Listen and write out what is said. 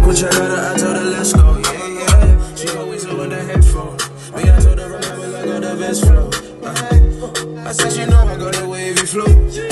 couple check out her, I told her let's go, yeah, yeah. She always with the headphones. Me, I told her remember like on the best flow. I said she know I got the wavy flow.